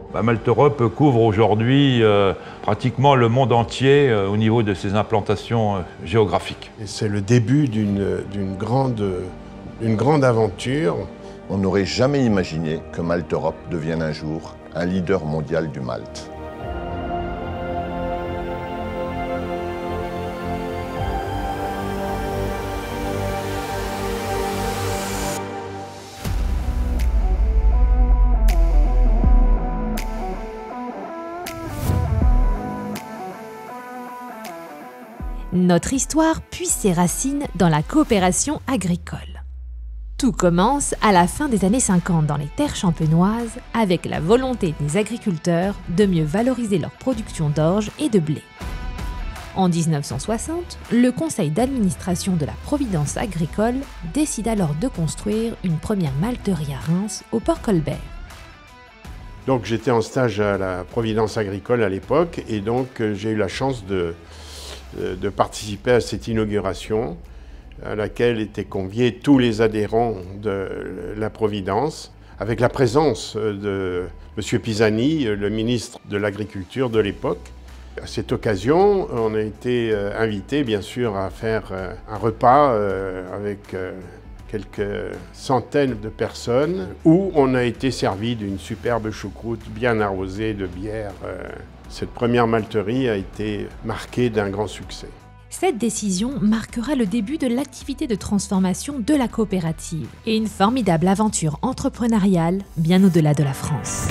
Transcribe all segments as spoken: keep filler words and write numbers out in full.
Bah, Malte Europe couvre aujourd'hui euh, pratiquement le monde entier euh, au niveau de ses implantations euh, géographiques. C'est le début d'une d'une grande, d'une grande aventure. On n'aurait jamais imaginé que Malte Europe devienne un jour un leader mondial du malt. Notre histoire puise ses racines dans la coopération agricole. Tout commence à la fin des années cinquante dans les terres champenoises avec la volonté des agriculteurs de mieux valoriser leur production d'orge et de blé. En mille neuf cent soixante, le conseil d'administration de la Providence agricole décide alors de construire une première malterie à Reims, au port Colbert. Donc j'étais en stage à la Providence agricole à l'époque et donc j'ai eu la chance de de participer à cette inauguration à laquelle étaient conviés tous les adhérents de la Providence, avec la présence de M. Pisani, le ministre de l'Agriculture de l'époque. À cette occasion, on a été invités, bien sûr, à faire un repas avec quelques centaines de personnes, où on a été servi d'une superbe choucroute bien arrosée de bière. Cette première malterie a été marquée d'un grand succès. Cette décision marquera le début de l'activité de transformation de la coopérative et une formidable aventure entrepreneuriale bien au-delà de la France.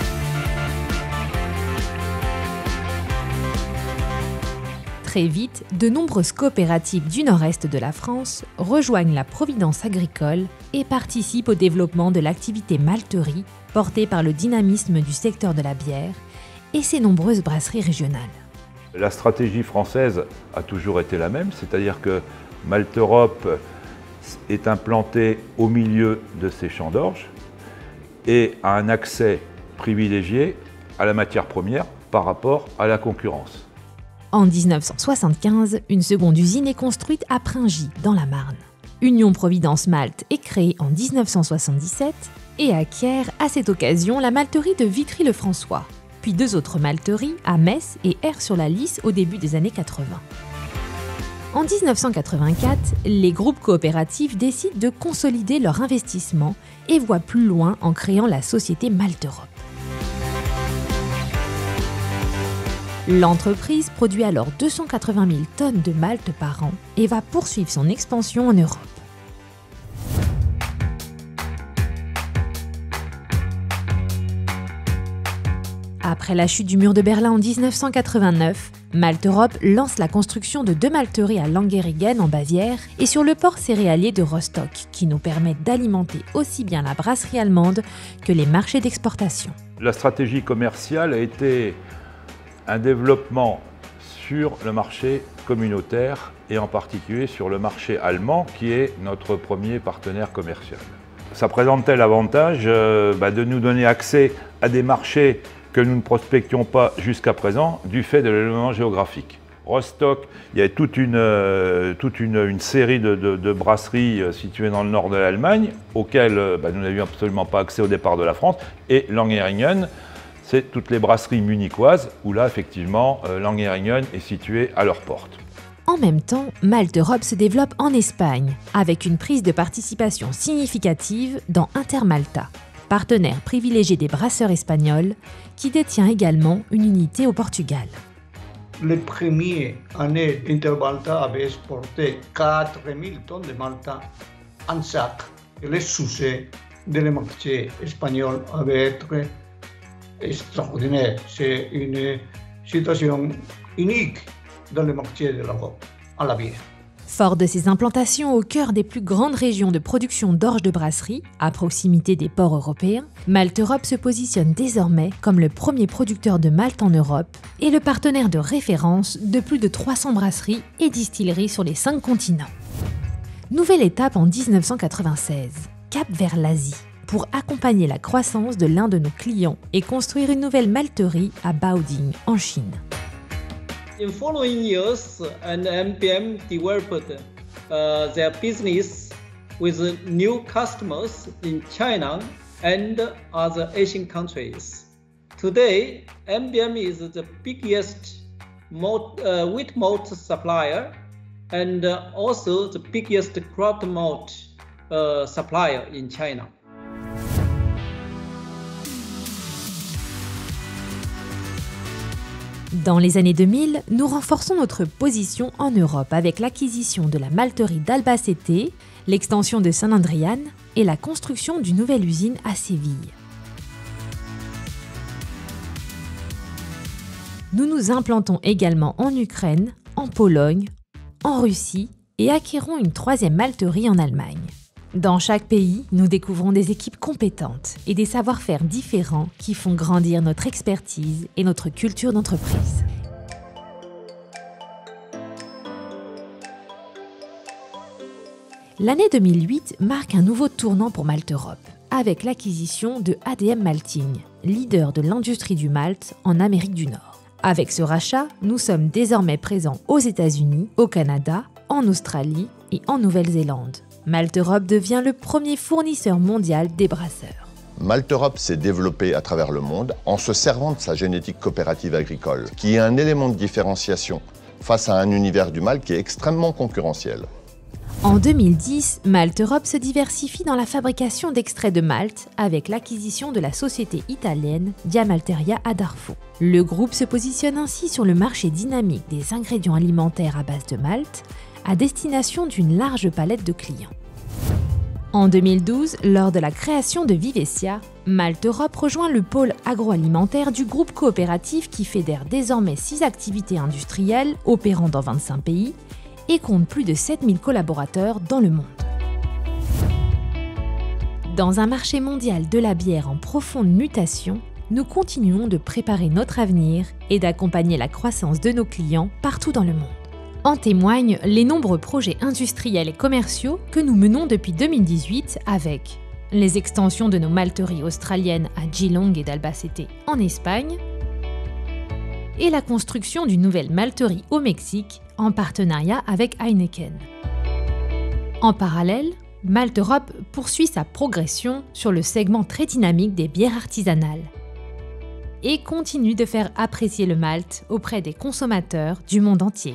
Très vite, de nombreuses coopératives du nord-est de la France rejoignent la Providence agricole et participent au développement de l'activité malterie portée par le dynamisme du secteur de la bière et ses nombreuses brasseries régionales. La stratégie française a toujours été la même, c'est-à-dire que Malte Europe est implantée au milieu de ses champs d'orge et a un accès privilégié à la matière première par rapport à la concurrence. En mille neuf cent soixante-quinze, une seconde usine est construite à Pringy, dans la Marne. Union Providence Malte est créée en mille neuf cent soixante-dix-sept et acquiert à cette occasion la malterie de Vitry-le-François, puis deux autres malteries à Metz et Aire-sur-la-Lys au début des années quatre-vingts. En mille neuf cent quatre-vingt-quatre, les groupes coopératifs décident de consolider leur investissement et voient plus loin en créant la société Malte Europe. L'entreprise produit alors deux cent quatre-vingt mille tonnes de malt par an et va poursuivre son expansion en Europe. Après la chute du mur de Berlin en mille neuf cent quatre-vingt-neuf, Malte Europe lance la construction de deux malteries à Langerringen en Bavière et sur le port céréalier de Rostock, qui nous permettent d'alimenter aussi bien la brasserie allemande que les marchés d'exportation. La stratégie commerciale a été un développement sur le marché communautaire et en particulier sur le marché allemand qui est notre premier partenaire commercial. Ça présentait l'avantage euh, bah, de nous donner accès à des marchés que nous ne prospections pas jusqu'à présent du fait de l'éloignement géographique. Rostock, il y a toute une, euh, toute une, une série de, de, de brasseries euh, situées dans le nord de l'Allemagne auxquelles euh, bah, nous n'avions absolument pas accès au départ de la France, et Langerringen, c'est toutes les brasseries munichoises où là, effectivement, euh, Langerringen est situé à leur porte. En même temps, Malte Europe se développe en Espagne, avec une prise de participation significative dans Intermalta, partenaire privilégié des brasseurs espagnols, qui détient également une unité au Portugal. Les premières années, Intermalta avait exporté quatre mille tonnes de Malta en sac. Et le succès de le marché espagnol avait été extraordinaire. C'est une situation unique dans le marché de l'Europe, à la bière. Fort de ses implantations au cœur des plus grandes régions de production d'orge de brasserie, à proximité des ports européens, Malte Europe se positionne désormais comme le premier producteur de malt en Europe et le partenaire de référence de plus de trois cents brasseries et distilleries sur les cinq continents. Nouvelle étape en mille neuf cent quatre-vingt-seize, cap vers l'Asie, pour accompagner la croissance de l'un de nos clients et construire une nouvelle malterie à Baoding, en Chine. In following years, and M P M developed uh, their business with new customers in China and other Asian countries. Today, M B M is the biggest malt, uh, wheat malt supplier and uh, also the biggest crop malt uh, supplier in China. Dans les années deux mille, nous renforçons notre position en Europe avec l'acquisition de la malterie d'Albacete, l'extension de San Adrián et la construction d'une nouvelle usine à Séville. Nous nous implantons également en Ukraine, en Pologne, en Russie et acquérons une troisième malterie en Allemagne. Dans chaque pays, nous découvrons des équipes compétentes et des savoir-faire différents qui font grandir notre expertise et notre culture d'entreprise. L'année deux mille huit marque un nouveau tournant pour Malte Europe, avec l'acquisition de A D M Malting, leader de l'industrie du malt en Amérique du Nord. Avec ce rachat, nous sommes désormais présents aux États-Unis, au Canada, en Australie et en Nouvelle-Zélande. Malte Europe devient le premier fournisseur mondial des brasseurs. Malte Europe s'est développé à travers le monde en se servant de sa génétique coopérative agricole, qui est un élément de différenciation face à un univers du malt qui est extrêmement concurrentiel. En deux mille dix, Malte Europe se diversifie dans la fabrication d'extraits de malt avec l'acquisition de la société italienne Diamalteria Adarfo. Le groupe se positionne ainsi sur le marché dynamique des ingrédients alimentaires à base de malt, à destination d'une large palette de clients. En deux mille douze, lors de la création de Vivessia, Malte Europe rejoint le pôle agroalimentaire du groupe coopératif qui fédère désormais six activités industrielles opérant dans vingt-cinq pays et compte plus de sept mille collaborateurs dans le monde. Dans un marché mondial de la bière en profonde mutation, nous continuons de préparer notre avenir et d'accompagner la croissance de nos clients partout dans le monde. En témoignent les nombreux projets industriels et commerciaux que nous menons depuis deux mille dix-huit avec les extensions de nos malteries australiennes à Geelong et d'Albacete en Espagne et la construction d'une nouvelle malterie au Mexique en partenariat avec Heineken. En parallèle, Malte Europe poursuit sa progression sur le segment très dynamique des bières artisanales et continue de faire apprécier le malt auprès des consommateurs du monde entier.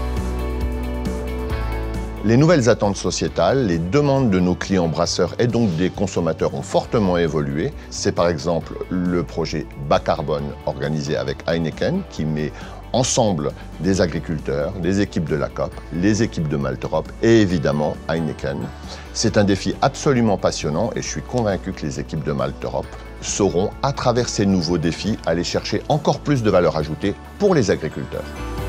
Les nouvelles attentes sociétales, les demandes de nos clients brasseurs et donc des consommateurs ont fortement évolué. C'est par exemple le projet Bas Carbone organisé avec Heineken qui met ensemble des agriculteurs, des équipes de la C O P, les équipes de Malte Europe et évidemment Heineken. C'est un défi absolument passionnant et je suis convaincu que les équipes de Malte Europe sauront, à travers ces nouveaux défis, aller chercher encore plus de valeur ajoutée pour les agriculteurs.